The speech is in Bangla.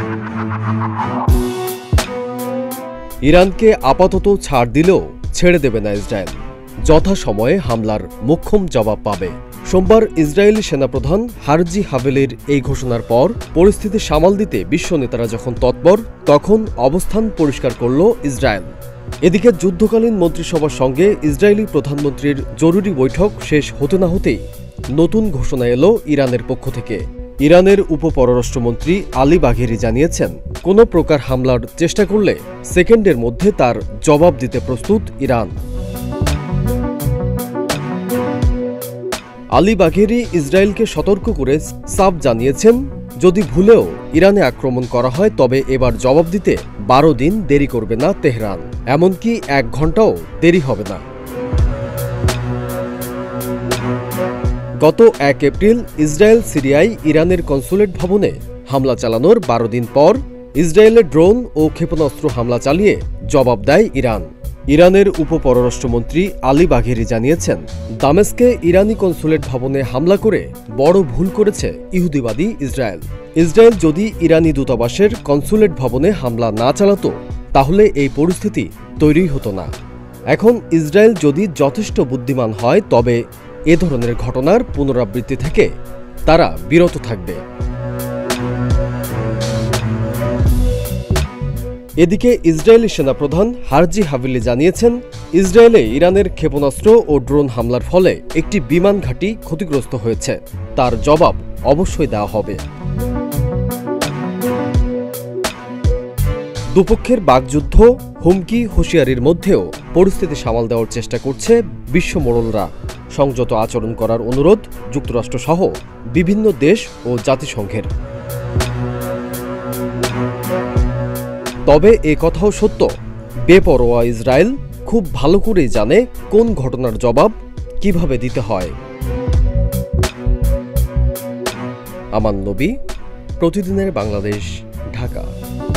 ইরানকে আপাতত ছাড় দিলেও ছেড়ে দেবে না ইসরায়েল, যথাসময়ে হামলার মোক্ষম জবাব পাবে। সোমবার ইসরায়েলি সেনাপ্রধান হারজি হাভেলির এই ঘোষণার পর পরিস্থিতি সামাল দিতে বিশ্ব নেতারা যখন তৎপর, তখন অবস্থান পরিষ্কার করল ইসরায়েল। এদিকে যুদ্ধকালীন মন্ত্রিসভার সঙ্গে ইসরায়েলি প্রধানমন্ত্রীর জরুরি বৈঠক শেষ হতে না হতেই নতুন ঘোষণা এলো ইরানের পক্ষ থেকে। ইরানের উপপররাষ্ট্রমন্ত্রী আলী বাঘেরি জানিয়েছেন, কোনো প্রকার হামলার চেষ্টা করলে সেকেন্ডের মধ্যে তার জবাব দিতে প্রস্তুত ইরান। আলী বাঘেরি ইসরায়েলকে সতর্ক করে সাফ জানিয়েছেন, যদি ভুলেও ইরানে আক্রমণ করা হয় তবে এবার জবাব দিতে 12 দিন দেরি করবে না তেহরান, এমনকি 1 ঘন্টাও দেরি হবে না। গত 1 এপ্রিল ইসরায়েল সিরিয়ায় ইরানের কনসুলেট ভবনে হামলা চালানোর 12 দিন পর ইসরায়েলের ড্রোন ও ক্ষেপণাস্ত্র হামলা চালিয়ে জবাব দেয় ইরান। ইরানের উপপররাষ্ট্রমন্ত্রী আলী বাঘেরি জানিয়েছেন, দামেস্কে ইরানি কনসুলেট ভবনে হামলা করে বড় ভুল করেছে ইহুদিবাদী ইসরায়েল। ইসরায়েল যদি ইরানি দূতাবাসের কনসুলেট ভবনে হামলা না চালাতো তাহলে এই পরিস্থিতি তৈরি হতো না। এখন ইসরায়েল যদি যথেষ্ট বুদ্ধিমান হয় তবে এ ধরনের ঘটনার পুনরাবৃত্তি থেকে তারা বিরত থাকবে। এদিকে ইসরায়েলি সেনাপ্রধান হারজি হাভেলি জানিয়েছেন, ইসরায়েলে ইরানের ক্ষেপণাস্ত্র ও ড্রোন হামলার ফলে একটি বিমান ঘাঁটি ক্ষতিগ্রস্ত হয়েছে, তার জবাব অবশ্যই দেওয়া হবে। দুপক্ষের বাকযুদ্ধ, হুমকি, হুঁশিয়ারির মধ্যেও পরিস্থিতি সামাল দেওয়ার চেষ্টা করছে বিশ্ব মোড়লরা। সংযত আচরণ করার অনুরোধ যুক্তরাষ্ট্রসহ বিভিন্ন দেশ ও জাতিসংঘের। তবে এ কথাও সত্য, বেপরোয়া ইসরায়েল খুব ভালো করেই জানে কোন ঘটনার জবাব কিভাবে দিতে হয়। আমান নবী, প্রতিদিনের বাংলাদেশ, ঢাকা।